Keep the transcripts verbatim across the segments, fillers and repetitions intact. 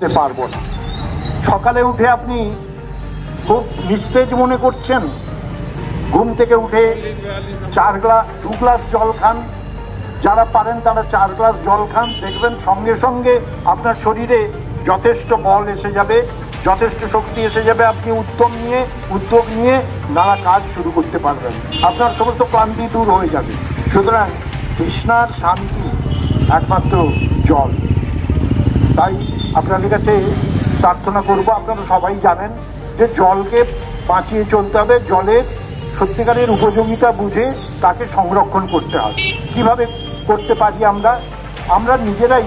পারবো না। সকালে উঠে আপনি খুব নিস্তেজ মনে করছেন, ঘুম থেকে উঠে চার গ্লাস দু গ্লাস জল খান, যারা পারেন তারা চার গ্লাস জল খান, দেখবেন সঙ্গে সঙ্গে আপনার শরীরে যথেষ্ট বল এসে যাবে, যথেষ্ট শক্তি এসে যাবে, আপনি উদ্যম নিয়ে উদ্যোগ নিয়ে নানা কাজ শুরু করতে পারবেন, আপনার সমস্ত ক্লান্তি দূর হয়ে যাবে। সুতরাং তৃষ্ণার শান্তি একমাত্র জল। তাই আপনাদের কাছে প্রার্থনা করব, আপনারা সবাই জানেন যে জলকে বাঁচিয়ে চলতে হবে, জলের সত্যিকারের উপযোগিতা বুঝে তাকে সংরক্ষণ করতে হবে। কিভাবে করতে পারি আমরা? আমরা নিজেরাই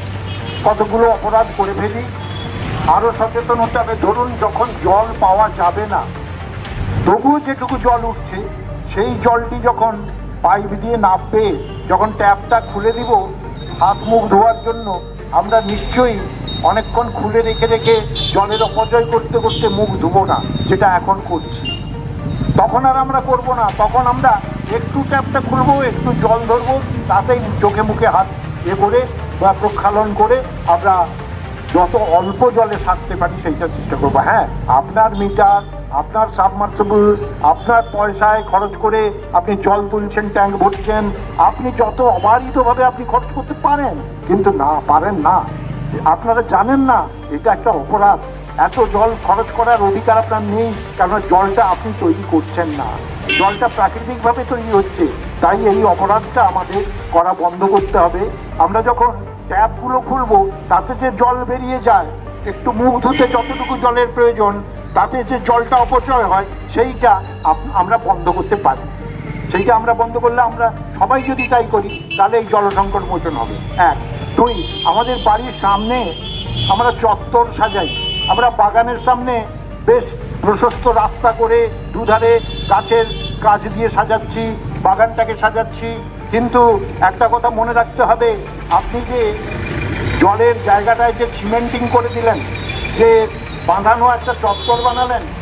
কতগুলো অপরাধ করে ফেলি, আরও সচেতন হতে হবে। ধরুন যখন জল পাওয়া যাবে না, তবুও যেটুকু জল উঠছে সেই জলটি যখন পাইপ দিয়ে না পেয়ে যখন ট্যাপটা খুলে দিব হাত মুখ ধোয়ার জন্য, আমরা নিশ্চয়ই অনেকক্ষণ খুলে রেখে রেখে জলের অপচয় করতে করতে মুখ ধুবো না, যেটা এখন করছি। তখন আর আমরা করব না, তখন আমরা একটু ট্যাপটা খুলবো, একটু জল ধরবো, তাতেই চোখে মুখে হাত এ করে বা প্রক্ষালন করে আমরা যত অল্প জলে থাকতে পারি সেইটা চেষ্টা করবো। হ্যাঁ, আপনার মিটার, আপনার সাবমার্সিবল, আপনার পয়সায় খরচ করে আপনি জল তুলছেন, ট্যাঙ্ক ভরছেন, আপনি যত অবারিতভাবে আপনি খরচ করতে পারেন, কিন্তু না পারেন না, আপনারা জানেন না এটা একটা অপরাধ। এত জল খরচ করার অধিকার আপনার নেই, কারণ জলটা আপনি তৈরি করছেন না, জলটা প্রাকৃতিকভাবে তৈরি হচ্ছে। তাই এই অপরাধটা আমাদের করা বন্ধ করতে হবে। আমরা যখন ট্যাপগুলো খুলবো তাতে যে জল বেরিয়ে যায়, একটু মুখ ধুতে যতটুকু জলের প্রয়োজন, তাতে যে জলটা অপচয় হয় সেইটা আমরা বন্ধ করতে পারি। সেইটা আমরা বন্ধ করলে, আমরা সবাই যদি তাই করি, তাহলে এই জল সংকট মোচন হবে। এক। দুই, আমাদের বাড়ির সামনে আমরা চত্বর সাজাই, আমরা বাগানের সামনে বেশ প্রশস্ত রাস্তা করে দুধারে গাছের গাছ দিয়ে সাজাচ্ছি, বাগানটাকে সাজাচ্ছি, কিন্তু একটা কথা মনে রাখতে হবে, আপনি যে জলের জায়গাটায় যে সিমেন্টিং করে দিলেন, যে বাঁধানো একটা চত্বর বানালেন,